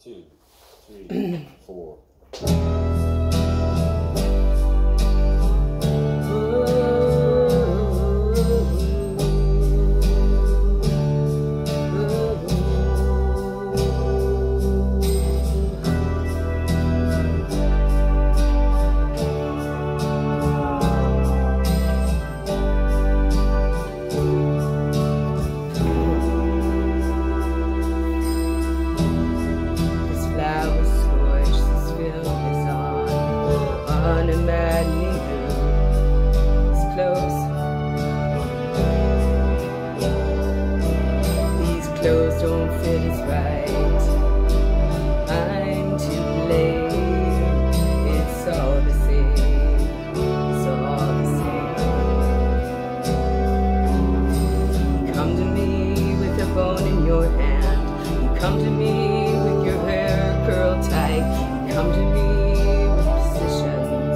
2, 3, 4. Clothes don't fit as right. I'm to blame. It's all the same. It's all the same. You come to me with a bone in your hand. You come to me with your hair curled tight. You come to me with positions.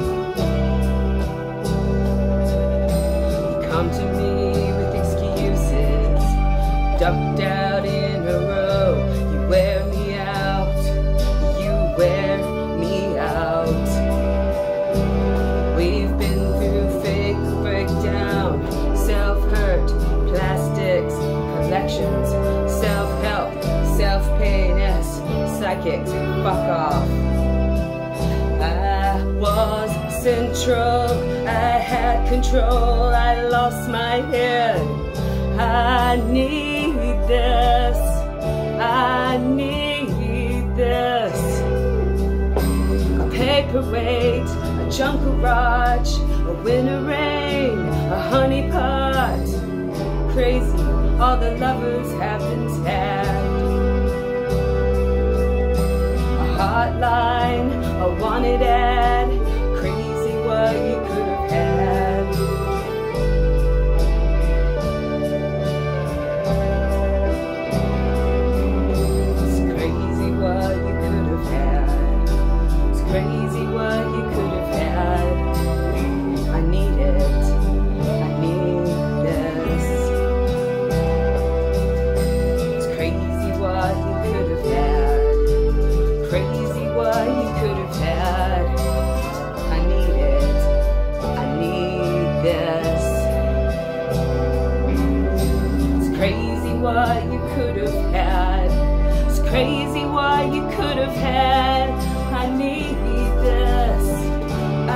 You come to me with excuses. Ducked out in a row, you wear me out, you wear me out. We've been through fake breakdown, self-hurt, plastics, collections, self-help, self-pain, yes, psychics, fuck off. I was central, I had control, I lost my head. I need this, I need this. A paperweight, a junk garage, a winter rain, a honey pot. Crazy, all the lovers have been tagged. A hotline, a wanted ad. Crazy what you could have had. Crazy what you could have had. I need it. I need this. It's crazy what you could have had. Crazy what you could have had. I need it. I need this. It's crazy what you could have had. It's crazy what you could have had. I need this. I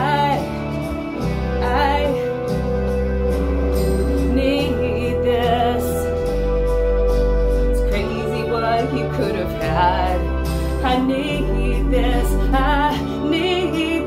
need this. It's crazy what you could have had. I need this. I need